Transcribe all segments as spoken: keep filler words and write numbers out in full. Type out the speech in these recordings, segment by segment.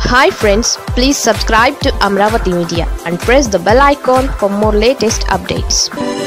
Hi friends, please subscribe to Amravati Media and press the bell icon for more latest updates.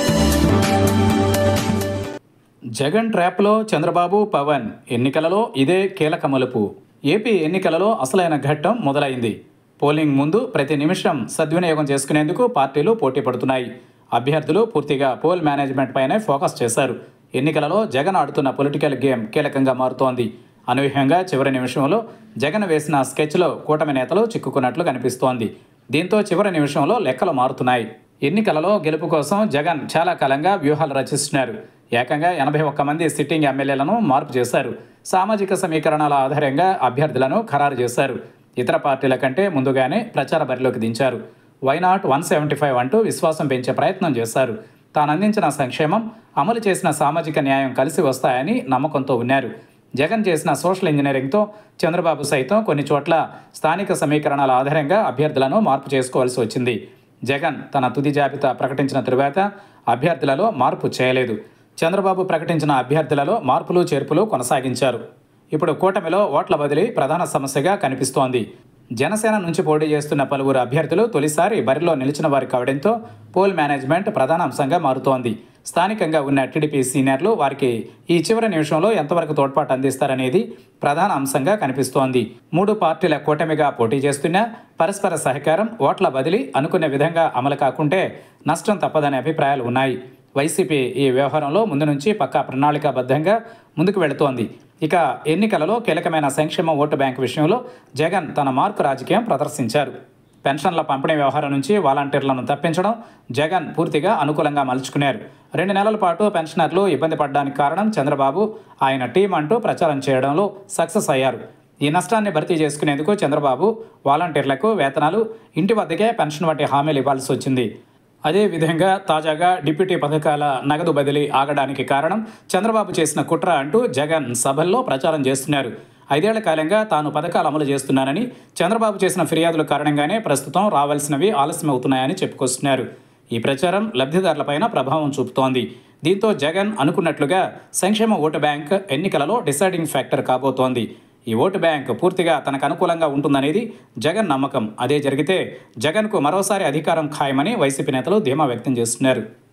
Jagan ట్రాప్లో చంద్రబాబు పవన్ ఎన్నికలలో ఇదే కీలక మలుపు. AP ఎన్నికలలో అసలైన ఘట్టం మొదలైంది. పోలింగ్ ముందు ప్రతి నిమిషం సద్వినియోగం చేసుకునేందుకు పార్టీలు పోటీ పడుతున్నాయి. అభ్యర్థులు పూర్తిగా పోల్ మేనేజ్మెంట్ పైనే ఫోకస్ చేశారు. ఎన్నికలలో జగన్ ఆడుతున్న పొలిటికల్ గేమ్ కీలకంగా మారుతోంది. అనూహ్యంగా చివరి నిమిషంలో జగన్ వేసిన స్కెచ్లో కూటమి నేతలు చిక్కుకున్నట్లు కనిపిస్తోంది. దీంతో చివరి నిమిషంలో లెక్కలు మారుతున్నాయి. ఎన్నికలలో గెలుపు కోసం జగన్ చాలా కాలంగా వ్యూహాలు రచిస్తున్నారు. ఏకంగా ఎనభై ఒక్క మంది సిట్టింగ్ ఎమ్మెల్యేలను మార్పు చేశారు. సామాజిక సమీకరణాల ఆధారంగా అభ్యర్థులను ఖరారు చేశారు. ఇతర పార్టీల కంటే ముందుగానే ప్రచార బరిలోకి దించారు. వైనాట్ వన్ సెవెంటీ ఫైవ్ అంటూ విశ్వాసం పెంచే ప్రయత్నం చేశారు. తాను అందించిన సంక్షేమం, అమలు చేసిన సామాజిక న్యాయం కలిసి వస్తాయని నమ్మకంతో ఉన్నారు. జగన్ చేసిన సోషల్ ఇంజనీరింగ్తో చంద్రబాబు సైతం కొన్ని చోట్ల స్థానిక సమీకరణాల ఆధారంగా అభ్యర్థులను మార్పు చేసుకోవాల్సి వచ్చింది. జగన్ తన తుది జాబితా ప్రకటించిన తరువాత అభ్యర్థులలో మార్పు చేయలేదు. చంద్రబాబు ప్రకటించిన అభ్యర్థులలో మార్పులు చేర్పులు కొనసాగించారు. ఇప్పుడు కూటమిలో ఓట్ల బదిలీ ప్రధాన సమస్యగా కనిపిస్తోంది. జనసేన నుంచి పోటీ చేస్తున్న పలువురు అభ్యర్థులు తొలిసారి బరిలో నిలిచిన వారు కావడంతో పోల్ మేనేజ్మెంట్ ప్రధాన అంశంగా మారుతోంది. స్థానికంగా ఉన్న టీడీపీ సీనియర్లు వారికి ఈ చివరి నిమిషంలో ఎంతవరకు తోడ్పాటు అందిస్తారనేది ప్రధాన అంశంగా కనిపిస్తోంది. మూడు పార్టీల కూటమిగా పోటీ చేస్తున్న పరస్పర సహకారం, ఓట్ల బదిలీ అనుకునే విధంగా అమలు కాకుంటే నష్టం తప్పదనే అభిప్రాయాలు ఉన్నాయి. వైసీపీ ఈ వ్యవహారంలో ముందు నుంచి పక్కా ప్రణాళికాబద్ధంగా ముందుకు వెళుతోంది. ఇక ఎన్నికలలో కీలకమైన సంక్షేమ ఓటు బ్యాంకు విషయంలో జగన్ తన మార్కు రాజకీయం ప్రదర్శించారు. పెన్షన్ల పంపిణీ వ్యవహారం నుంచి వాలంటీర్లను తప్పించడం జగన్ పూర్తిగా అనుకూలంగా మలుచుకున్నారు. రెండు నెలల పాటు పెన్షనర్లు ఇబ్బంది పడడానికి కారణం చంద్రబాబు, ఆయన టీం అంటూ ప్రచారం చేయడంలో సక్సెస్ అయ్యారు. ఈ నష్టాన్ని భర్తీ చేసుకునేందుకు చంద్రబాబు వాలంటీర్లకు వేతనాలు, ఇంటి వద్దకే పెన్షన్ వంటి హామీలు ఇవ్వాల్సి వచ్చింది. అదేవిధంగా తాజాగా డిప్యూటీ పథకాల నగదు బదిలీ ఆగడానికి కారణం చంద్రబాబు చేసిన కుట్ర అంటూ జగన్ సభల్లో ప్రచారం చేస్తున్నారు. ఐదేళ్ల కాలంగా తాను పథకాలు అమలు చేస్తున్నానని, చంద్రబాబు చేసిన ఫిర్యాదుల కారణంగానే ప్రస్తుతం రావాల్సినవి ఆలస్యం అవుతున్నాయని చెప్పుకొస్తున్నారు. ఈ ప్రచారం లబ్ధిదారులపైన ప్రభావం చూపుతోంది. దీంతో జగన్ అనుకున్నట్లుగా సంక్షేమ ఓటు బ్యాంక్ ఎన్నికలలో డిసైడింగ్ ఫ్యాక్టర్ కాబోతోంది. ఈ ఓటు బ్యాంక్ పూర్తిగా తనకు అనుకూలంగా ఉంటుందనేది జగన్ నమ్మకం. అదే జరిగితే జగన్కు మరోసారి అధికారం ఖాయమని వైసీపీ నేతలు ధీమా వ్యక్తం చేస్తున్నారు.